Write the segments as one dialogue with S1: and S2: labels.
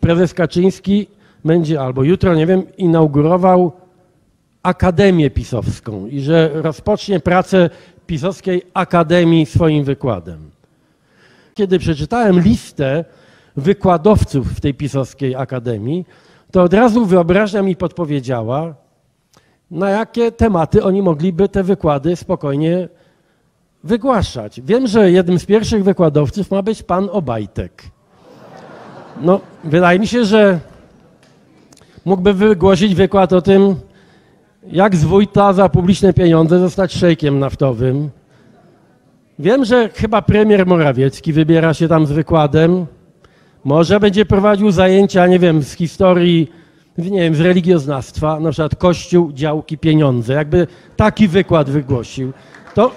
S1: prezes Kaczyński będzie, albo jutro, nie wiem, inaugurował Akademię Pisowską i że rozpocznie pracę Pisowskiej Akademii swoim wykładem. Kiedy przeczytałem listę wykładowców w tej Pisowskiej Akademii, to od razu wyobraźnia mi podpowiedziała, na jakie tematy oni mogliby te wykłady spokojnie wygłaszać. Wiem, że jednym z pierwszych wykładowców ma być pan Obajtek. No, wydaje mi się, że mógłby wygłosić wykład o tym, jak z wójta za publiczne pieniądze zostać szejkiem naftowym. Wiem, że chyba premier Morawiecki wybiera się tam z wykładem. Może będzie prowadził zajęcia, nie wiem, z historii, nie wiem, z religioznawstwa, na przykład Kościół, działki, pieniądze. Jakby taki wykład wygłosił, to...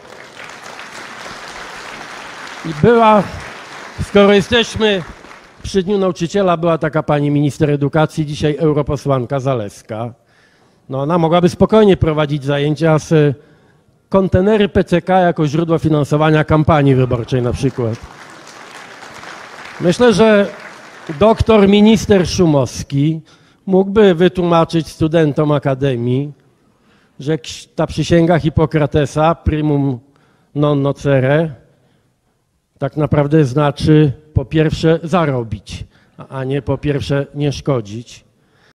S1: I była, skoro jesteśmy przy Dniu Nauczyciela, była taka pani minister edukacji, dzisiaj europosłanka Zalewska. No ona mogłaby spokojnie prowadzić zajęcia z kontenery PCK jako źródło finansowania kampanii wyborczej na przykład. Myślę, że doktor minister Szumowski mógłby wytłumaczyć studentom Akademii, że ta przysięga Hipokratesa, primum non nocere, tak naprawdę znaczy po pierwsze zarobić, a nie po pierwsze nie szkodzić.